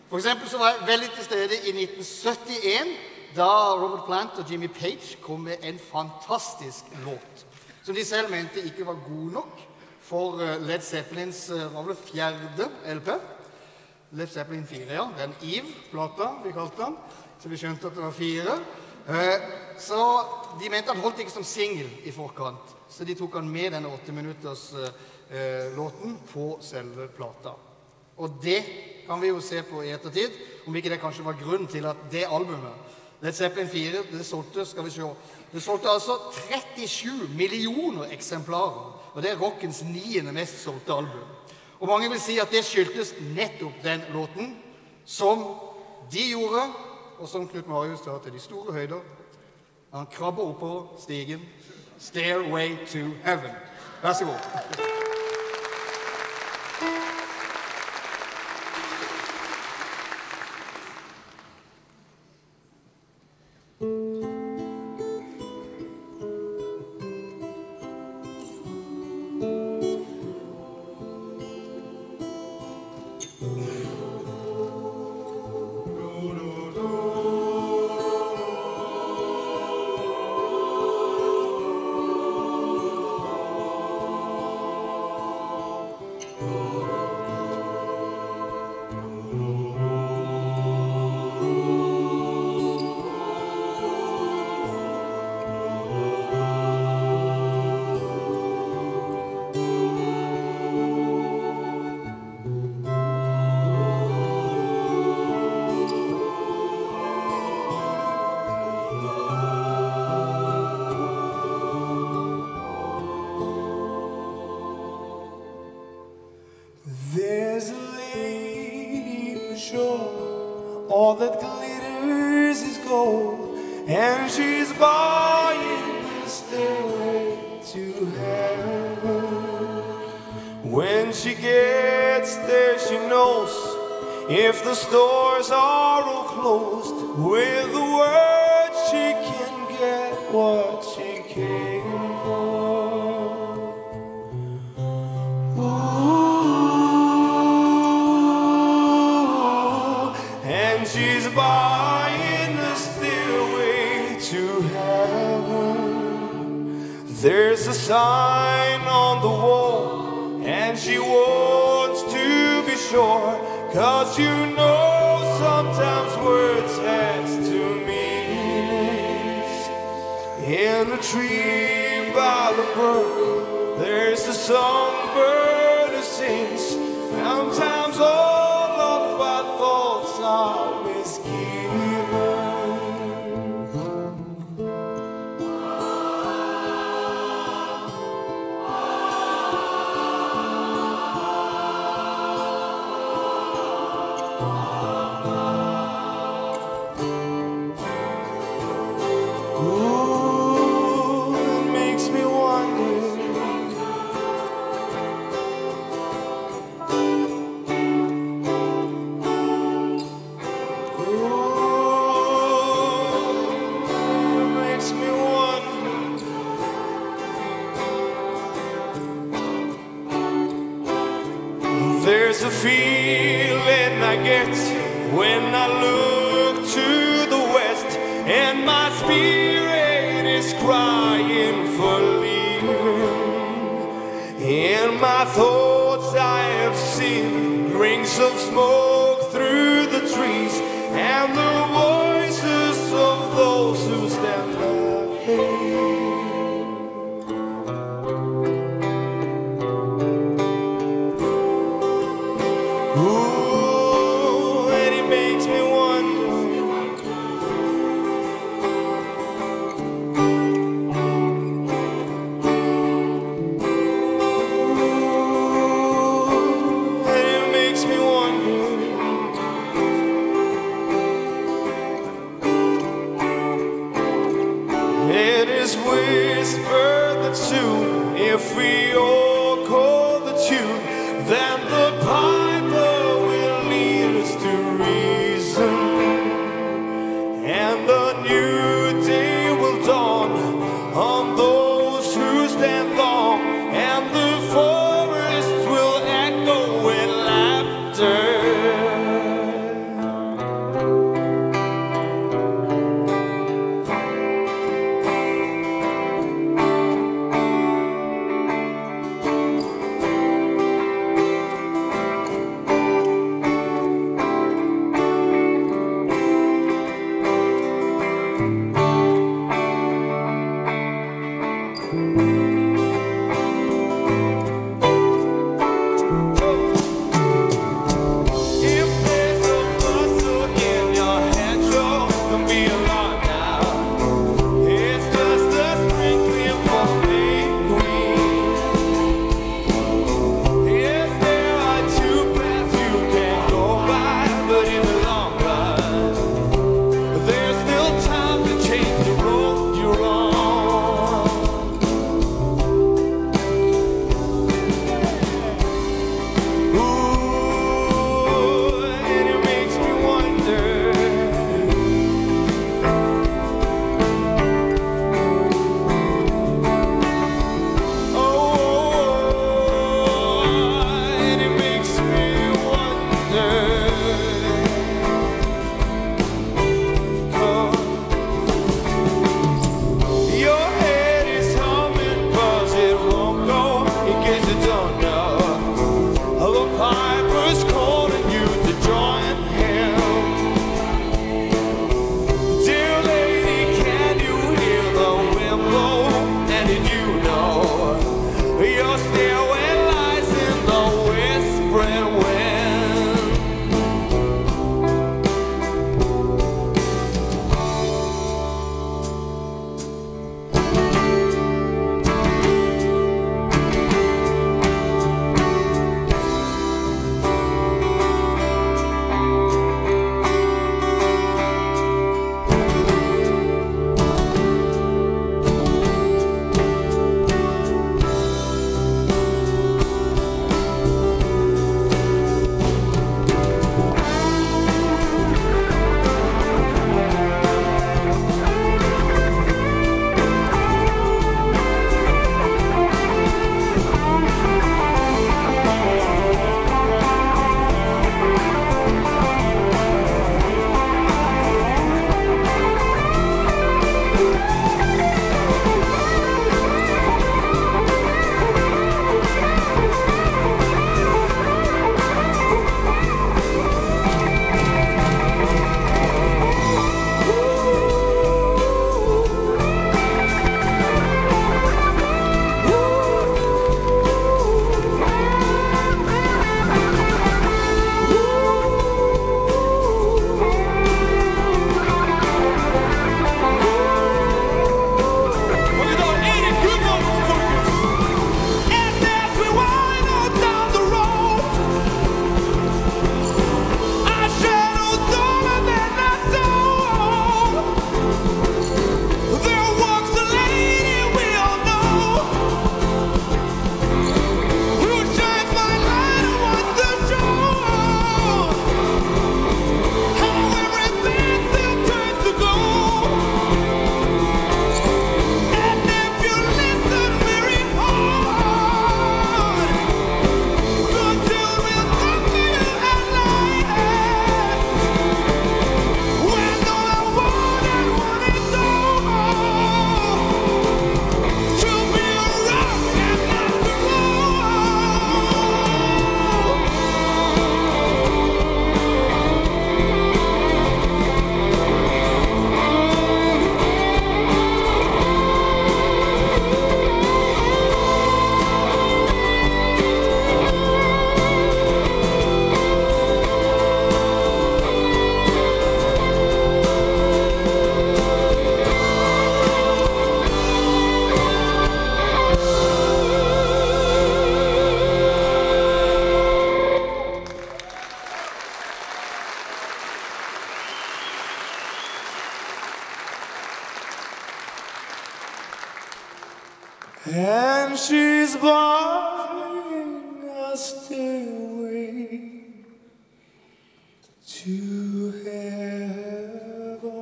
For eksempel så var jeg veldig til stede i 1971, da Robert Plant og Jimmy Page kom med en fantastisk låt, som de selv mente ikke var god nok for Led Zeppelins, var vel fjerde LP? Led Zeppelin 4, ja. Den Eve-plata, vi kalte den, så vi skjønte at det var 4. Så de mente han holdt ikke som single i forkant, så de tok han med denne 8-minutters låten på selve plata. Og det kan vi jo se på i ettertid, om ikke det kanskje var grunnen til at det albumet, Led Zeppelin 4, det solgte, skal vi se, det solgte altså 37 millioner eksemplarer, og det er rockens 9. mest solgte album. Og mange vil si at det skyldtes nettopp den låten, som de gjorde, og som Knut Marius tar til de store høyder. Han krabber opp på stigen, Stairway to Heaven. Vær så god. All that glitters is gold, and she's buying the stairway to heaven. When she gets there, she knows if the stores are all closed, with the word she can get what she came for. She's buying the stairway to heaven. There's a sign on the wall, and she wants to be sure, 'cause you know sometimes words has two meanings. In a tree by the brook, there's a songbird who sings. Sometimes all of our thoughts are There's a feeling I get when I look to the west, and my spirit is crying for leaving. In my thoughts I have seen rings of smoke through the trees, and the voices of those who stand laughing. and she's buying a stairway to heaven.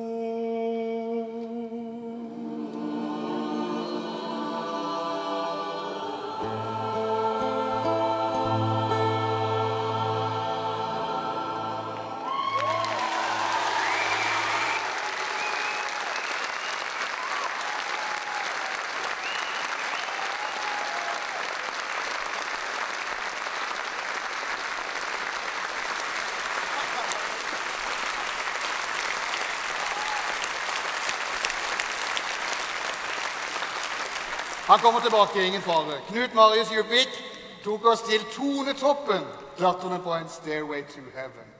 Han kommer tilbake, ingen fare. Knut Marius Djupvik tok oss til tonetoppen, klatrende på en Stairway to Heaven.